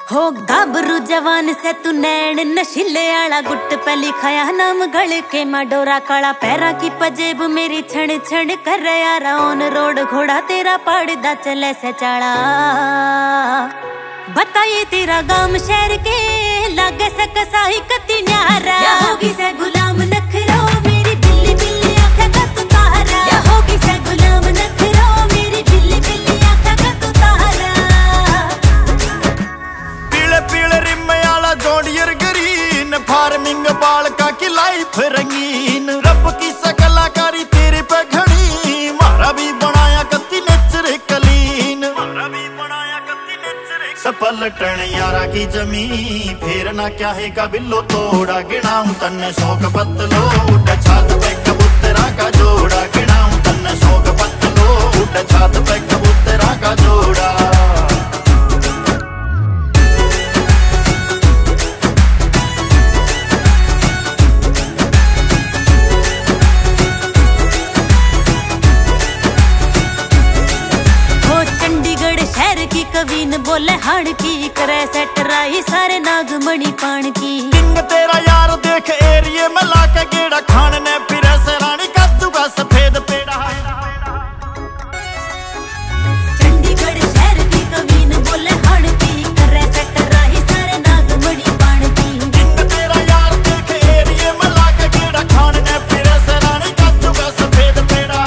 हो गाबरू जवान से तू नैन नशीले आला गुट पे लिखाया नाम गल के डोरा काला पैरा की पजेब मेरी छण छण कर यार ऑन रोड घोड़ा तेरा पड़दा चले से चाड़ा। बताइए तेरा गाम शहर के लागे से कसाई कती न्यारा या होगी से गुलाम नखरो मेरी बिल्ली बिल्ली आंखें का तू तारा या होगी से गुलाम नखरो मेरी बिल्ली बिल्ली आंखें का तू तारा। पीले पीले रिम आला जोड़ियर ग्रीन फार्मिंग बालका की लाइफ रंगीन रब की सकलाकारी तेरे पे घड़ी मारा भी बनाया कती नेचर कलीन पलटन यारा की जमी फिर ना क्या है का बिल्लो तोड़ा गिनाऊं तन्ने शौक पतलो उड़ छात पे कबूतरा का जोड़ा गिनाऊं तन्ने शौक पतलो उड़ छात पे कबूतरा का जोड़ा। कवीन बोले हाड़ की करे सेटराई सारे नागमणि पान की किंग तेरा यार देख एरिए में लाके गेड़ा खान ने फिर से रानी कद्दू का सफेद पेड़ा। चंडीगढ़ शहर की कवीन बोले हाड़ की करे सेटराई सारे नागमणि पान की किंग तेरा यार देख एरिए में लाके गेड़ा खान ने फिर से रानी कद्दू का सफेद पेड़ा।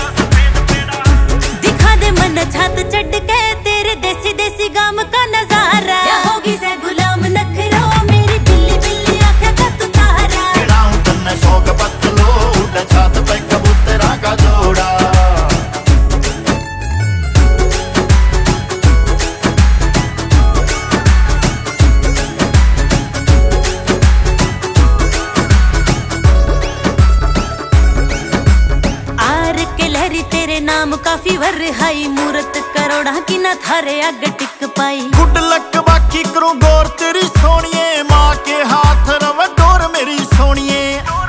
दिखा दे मन छात चढ़ के देसी देसी गाम का नजारा या होगी से गुलाम नखरो मेरी बिल्ली बिल्ली आंखें का तू तारा गिनाऊं तन्ने शौक पतलो उड़ छात पे कबूतरा का जोड़ा। आर के लहरी तेरे नाम काफी वर हाई मूरत करोड़ा की ना थारे अग टिक पाई गुड लक बाकी करूं गौर तेरी सोनिए माँ के हाथ रव डोर मेरी सोनिए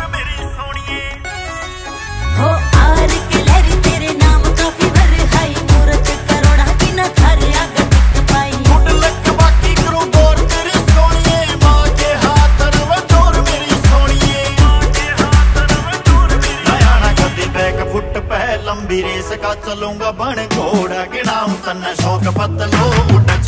हो आर के लहरी तेरे नाम काफी वर हाई मूरत करोड़ा की ना थारे अग टिक पाई गुड लक बाकी करूं गौर तेरी सोनिए माँ के हाथ रव डोर मेरी सोनिए नया ना कदी बैक फुट पे लंबी रेस का चलूंगा बन घोड़ा गिनाऊं तन्ने शौक पतलो उड़